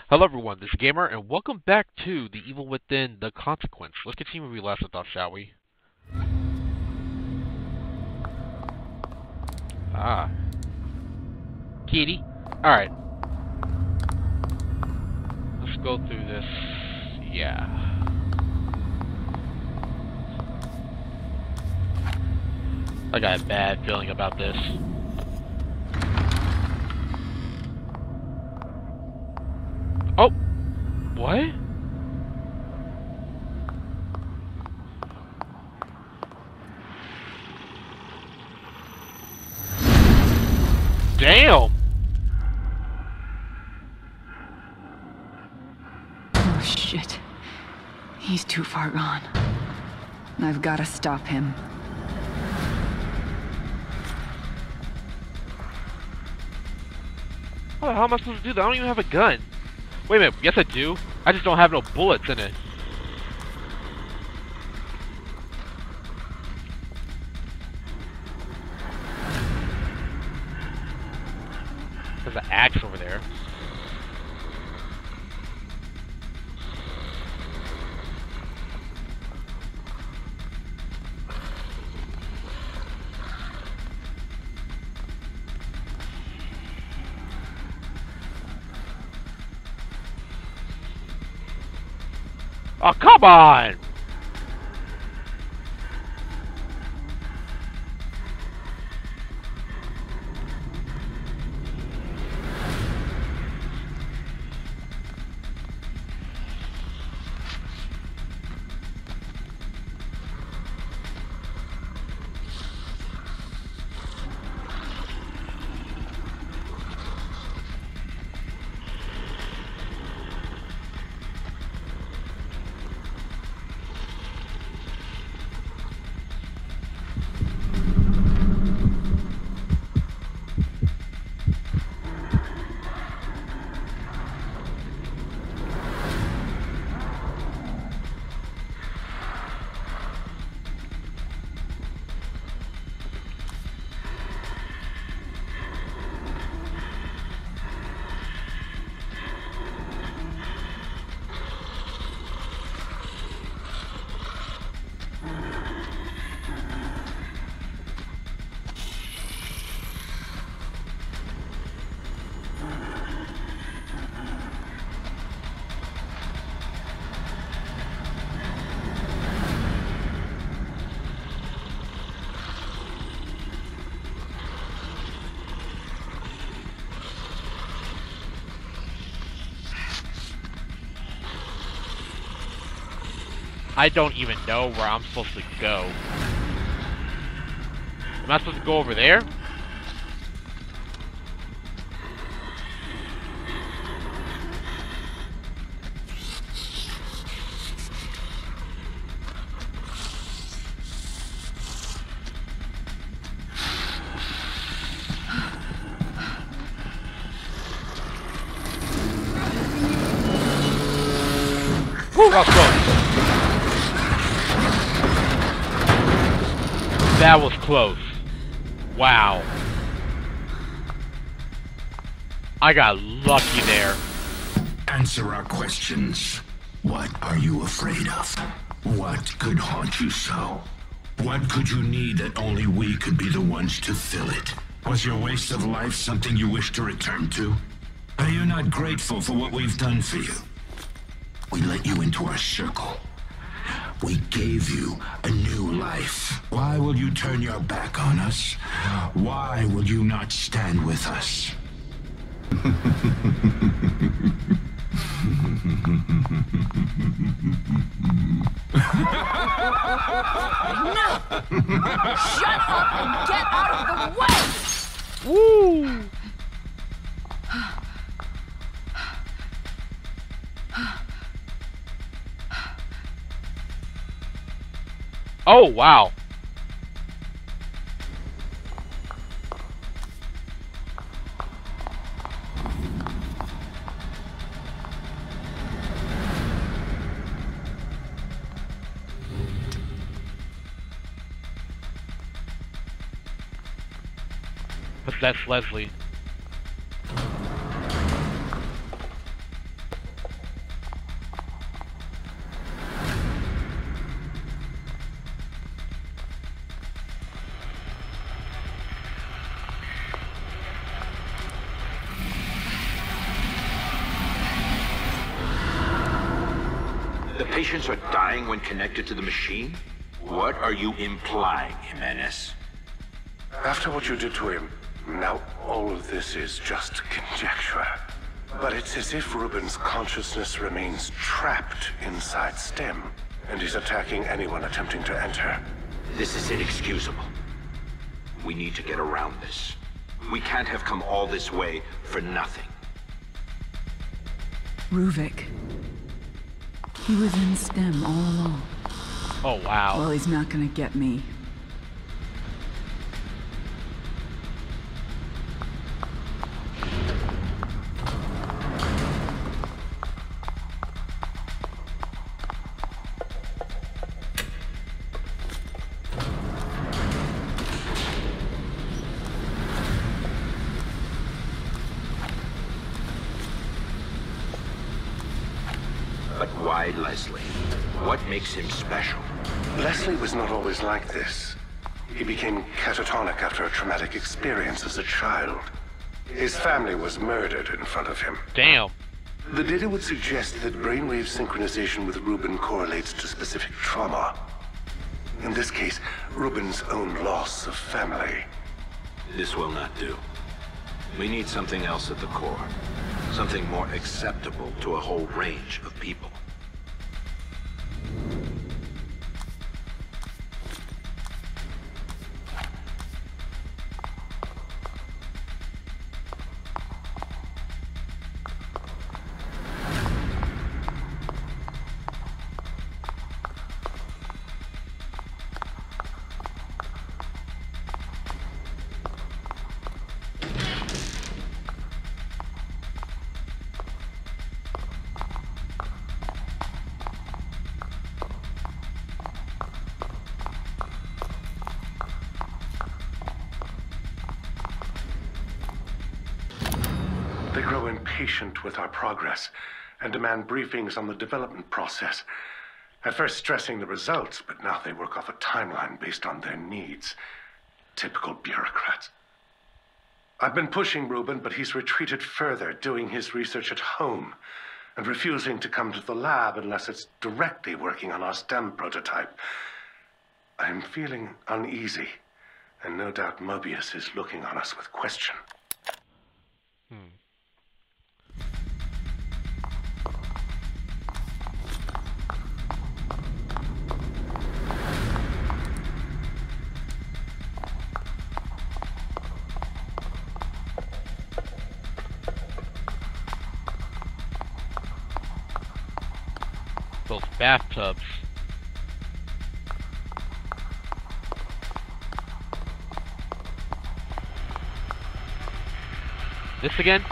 Hello everyone, this is Gamer, and welcome back to The Evil Within: The Consequence. Let's continue where we last left off, shall we? Ah. Kitty. Alright. Let's go through this. Yeah. I got a bad feeling about this. Oh! What? Damn! Oh shit. He's too far gone. I've got to stop him. How the hell am I supposed to do that? I don't even have a gun. Wait a minute, yes I do. I just don't have no bullets in it. There's an axe over there. Oh, come on! I don't even know where I'm supposed to go. Am I supposed to go over there? Woo, that was close. That was close. Wow. I got lucky there. Answer our questions. What are you afraid of? What could haunt you so? What could you need that only we could be the ones to fill it? Was your waste of life something you wish to return to? Are you not grateful for what we've done for you? We let you into our circle. We gave you a new life. Why will you turn your back on us? Why will you not stand with us? No! Shut up and get out of the way! Woo! Oh, wow. But that's Leslie. The patients are dying when connected to the machine? What are you implying, Jimenez? After what you did to him, now all of this is just conjecture. But it's as if Ruben's consciousness remains trapped inside STEM, and he's attacking anyone attempting to enter. This is inexcusable. We need to get around this. We can't have come all this way for nothing. Ruvik. He was in STEM all along. Oh, wow. Well, he's not gonna get me. But why Leslie? What makes him special? Leslie was not always like this. He became catatonic after a traumatic experience as a child. His family was murdered in front of him. Damn. The data would suggest that brainwave synchronization with Ruben correlates to specific trauma. In this case, Ruben's own loss of family. This will not do. We need something else at the core. Something more acceptable to a whole range of people. They grow impatient with our progress and demand briefings on the development process. At first stressing the results, but now they work off a timeline based on their needs. Typical bureaucrats. I've been pushing Ruben, but he's retreated further, doing his research at home and refusing to come to the lab unless it's directly working on our STEM prototype. I'm feeling uneasy, and no doubt Mobius is looking on us with question. Those bathtubs. This again?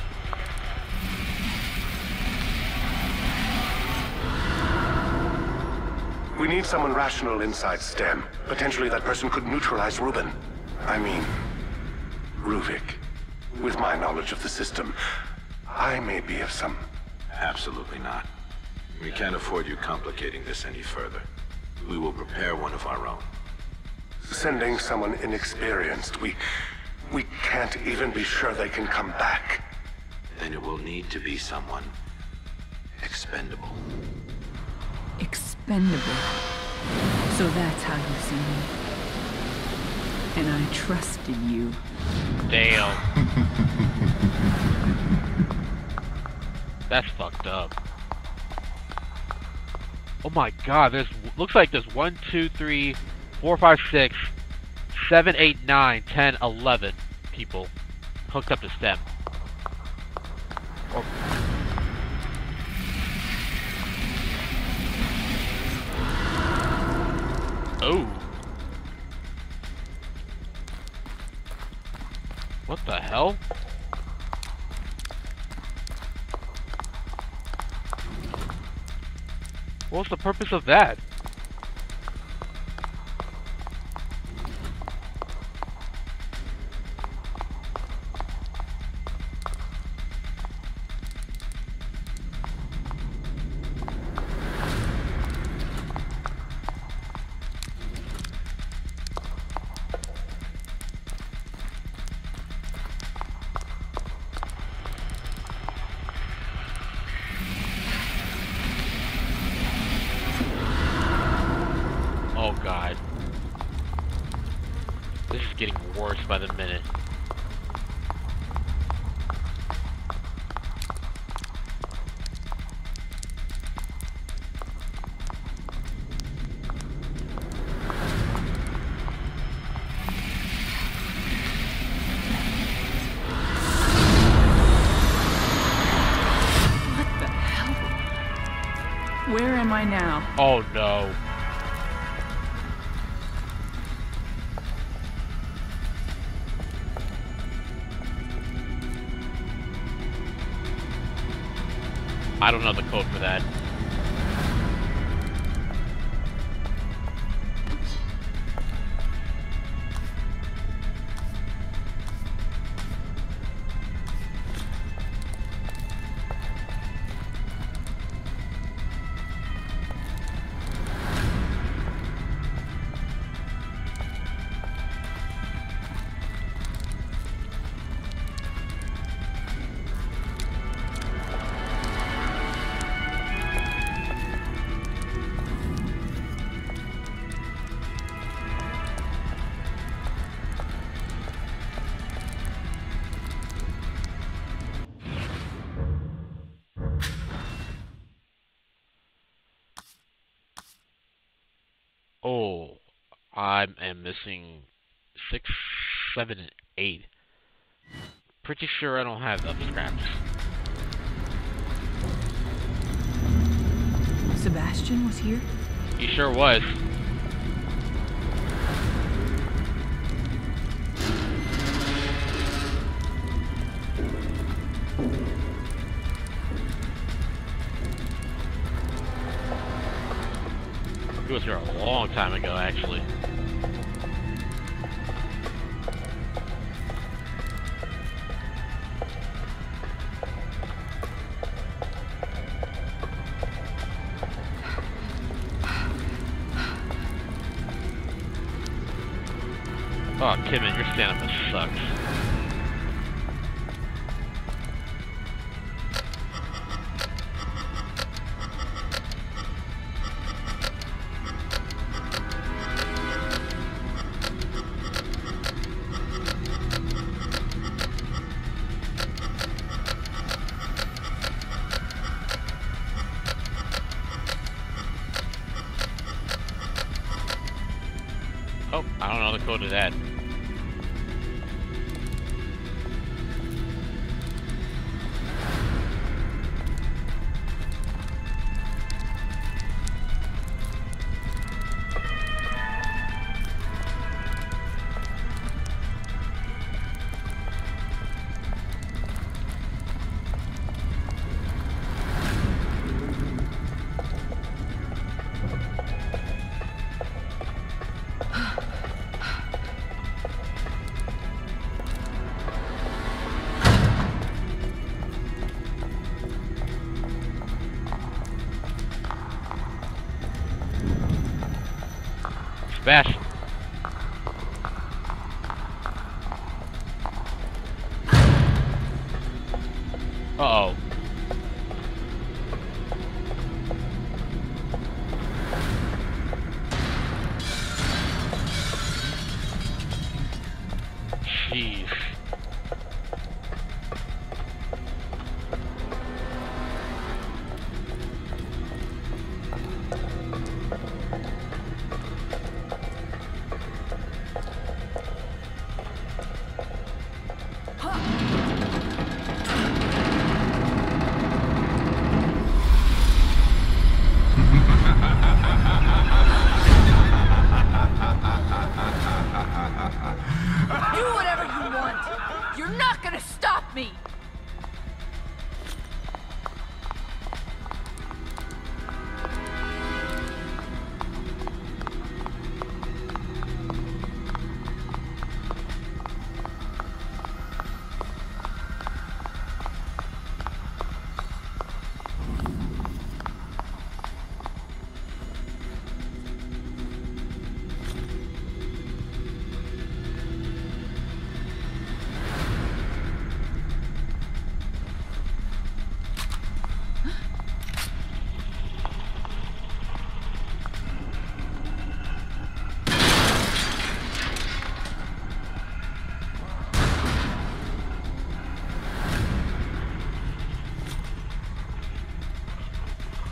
We need someone rational inside STEM. Potentially that person could neutralize Ruben. I mean, Ruvik. With my knowledge of the system, I may be of some... Absolutely not. We can't afford you complicating this any further. We will prepare one of our own. Sending someone inexperienced, we can't even be sure they can come back. Then it will need to be someone expendable. Expendable. So that's how you see me. And I trusted you. Damn. That's fucked up. Oh my god, there's looks like there's 1, 2, 3, 4, 5, 6, 7, 8, 9, 10, 11 people hooked up to STEM. Or oh. What the hell? What's the purpose of that? getting worse by the minute. Where am I now? Oh no. I don't know the code for that. Oh, I am missing 6, 7, and 8. Pretty sure I don't have enough scraps. Sebastian was here? He sure was. He was here a long time ago, actually. Oh, Kidman, your stamina sucks. Oh, I don't know the code to that. Sebastian. Uh-oh. Jeez.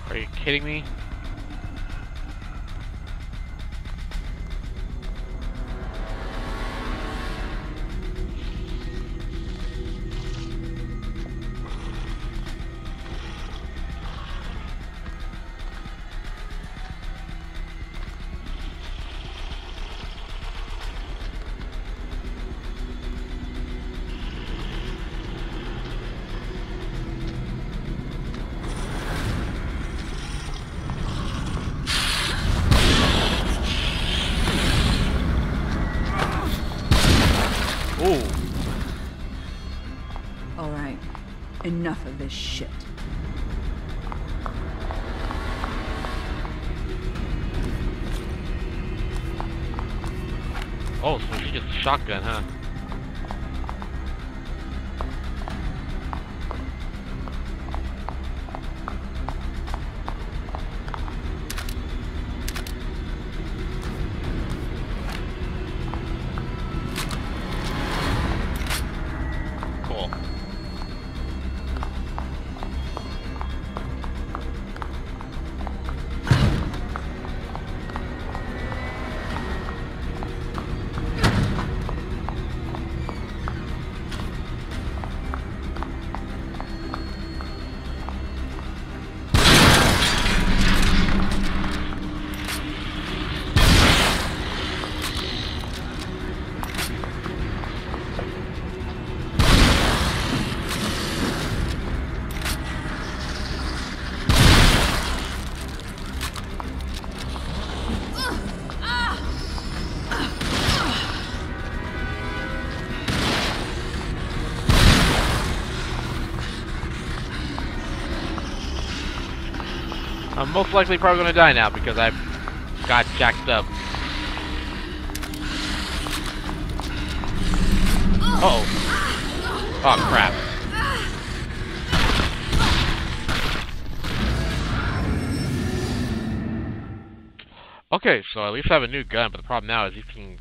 Are you kidding me? All right, enough of this shit. Oh, so she gets a shotgun, huh? Cool. I'm most likely probably gonna die now because I got jacked up. Uh-oh. Oh, crap. Okay, so at least I have a new gun, but the problem now is these things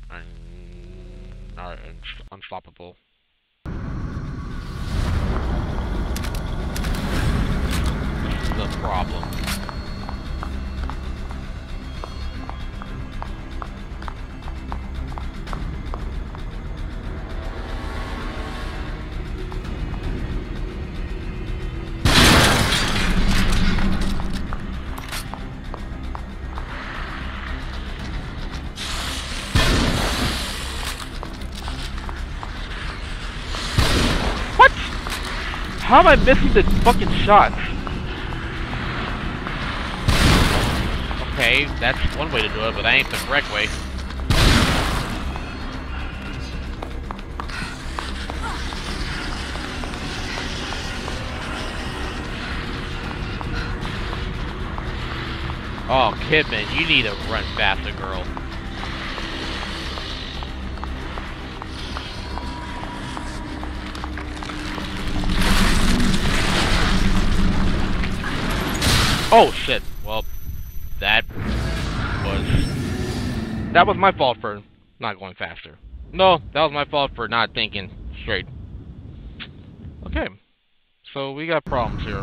are unstoppable. This is the problem. How am I missing the fucking shots? Okay, that's one way to do it, but that ain't the correct way. Oh, Kidman, you need to run faster, girl. Oh shit, well, that was my fault for not going faster. No, that was my fault for not thinking straight. Okay, so we got problems here.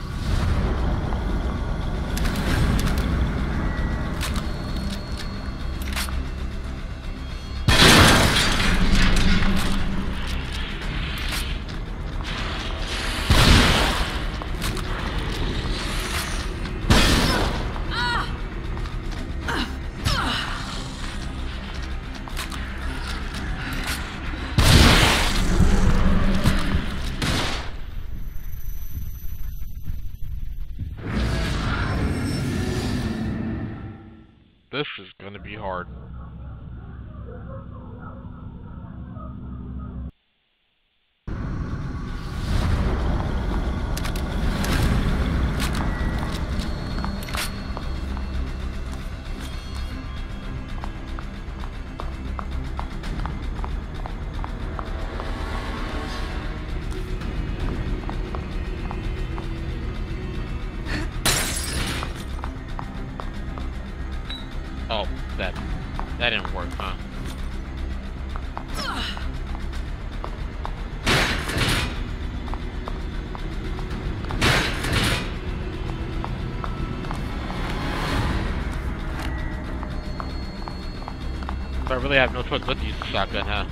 This is gonna be hard. Oh, that I really have no choice but to use the shotgun, huh?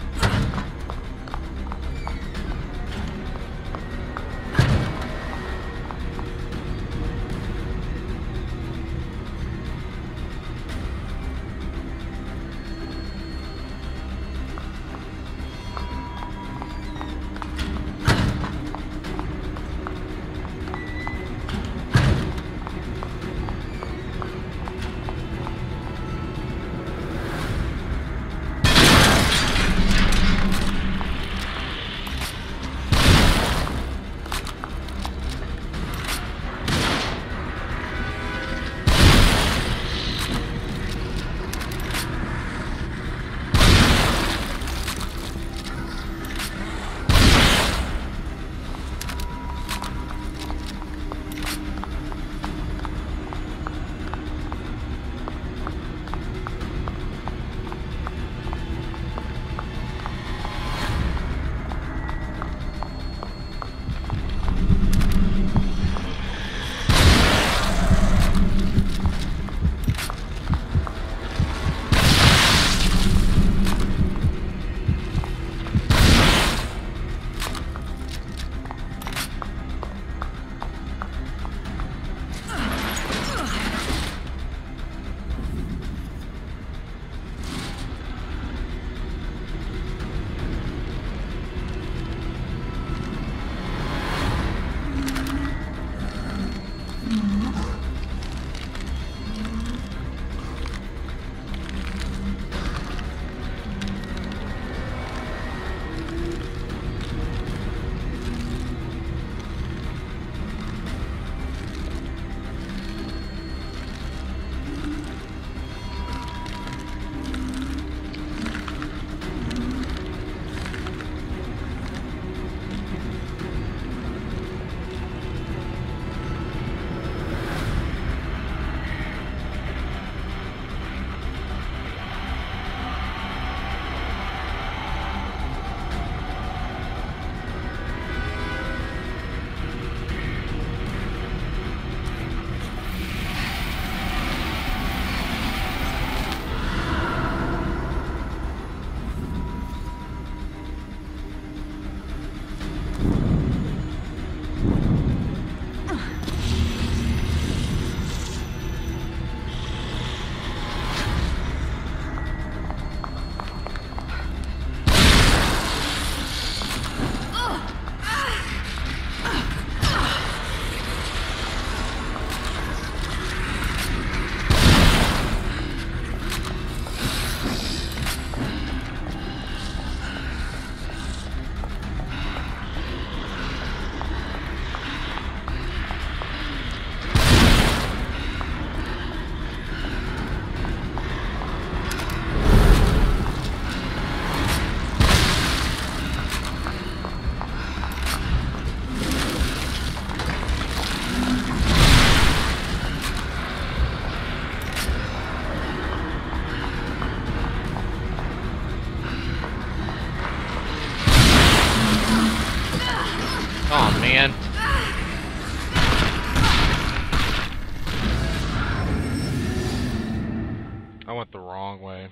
Oh man. I went the wrong way.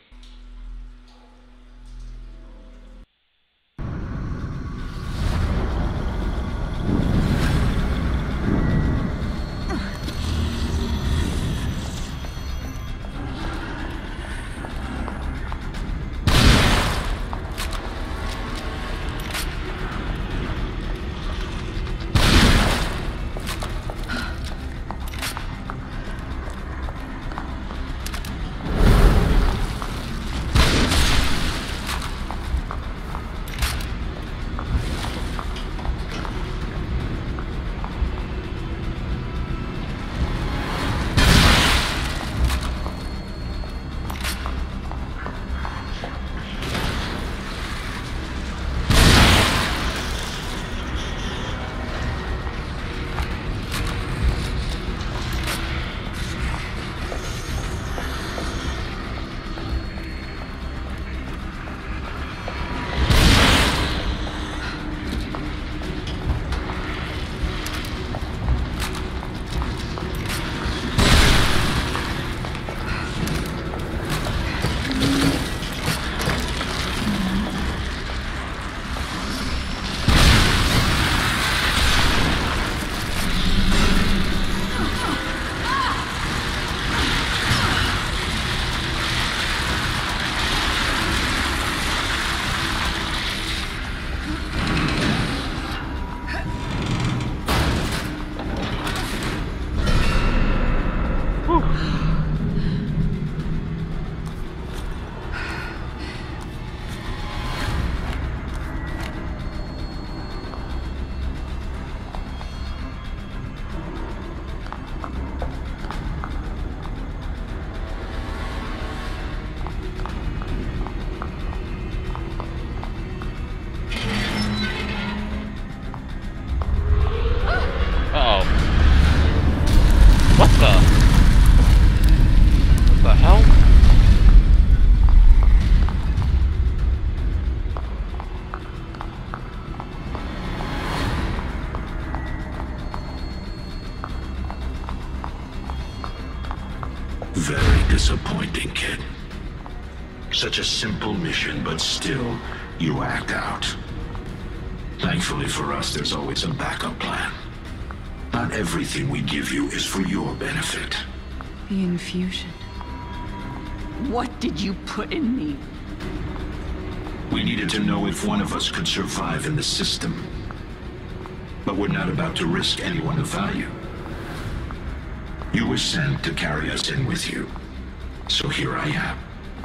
Very disappointing, kid. Such a simple mission, but still, you act out. Thankfully for us, there's always a backup plan. Not everything we give you is for your benefit. The infusion. What did you put in me? We needed to know if one of us could survive in the system. But we're not about to risk anyone of value. You were sent to carry us in with you. So here I am.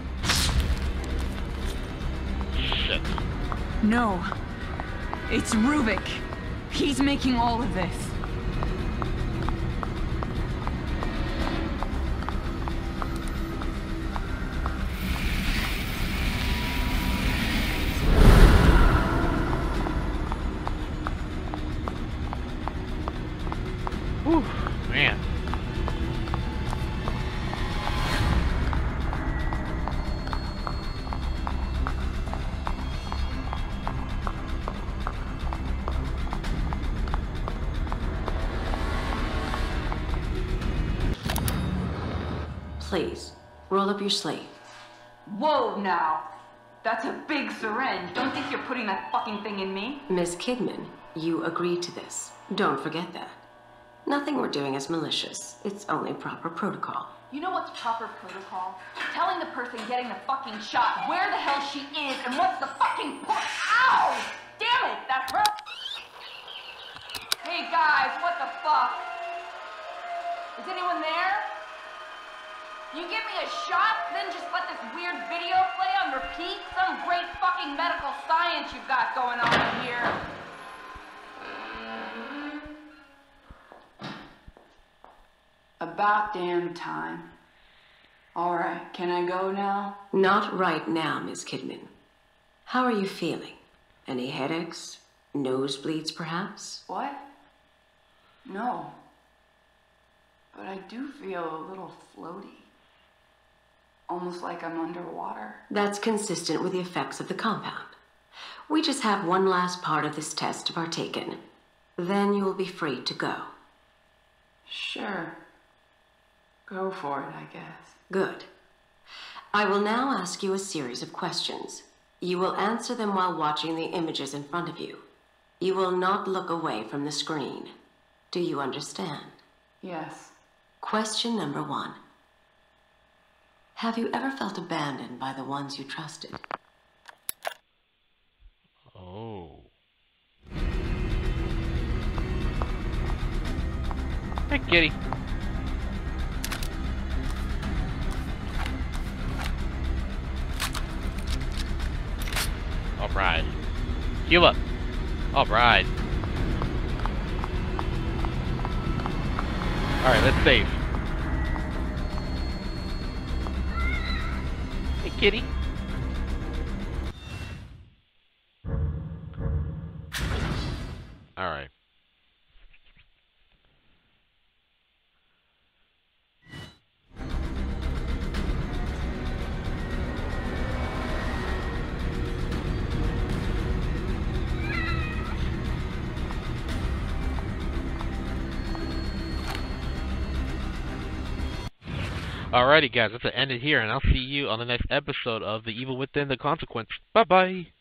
Shit. No. It's Ruvik. He's making all of this. Whew, man. Please, roll up your sleeve. Whoa, now. That's a big syringe. Don't think you're putting that fucking thing in me. Miss Kidman, you agreed to this. Don't forget that. Nothing we're doing is malicious. It's only proper protocol. You know what's proper protocol? Telling the person getting the fucking shot where the hell she is and what's the fucking point. Ow! Damn it, that hurt! Hey guys, what the fuck? Is anyone there? You give me a shot, then just let this weird video play on repeat? Some great fucking medical science you've got going on here. About damn time. Alright, can I go now? Not right now, Miss Kidman. How are you feeling? Any headaches? Nosebleeds, perhaps? What? No. But I do feel a little floaty. Almost like I'm underwater. That's consistent with the effects of the compound. We just have one last part of this test to partake in. Then you will be free to go. Sure. Go for it, I guess. Good. I will now ask you a series of questions. You will answer them while watching the images in front of you. You will not look away from the screen. Do you understand? Yes. Question number 1. Have you ever felt abandoned by the ones you trusted? Oh. Hey, kitty. Alright. Heal up. Alright. Alright, let's save. Hey, kitty. Alright. Alrighty guys, that's the end it here, and I'll see you on the next episode of The Evil Within: The Consequence. Bye bye!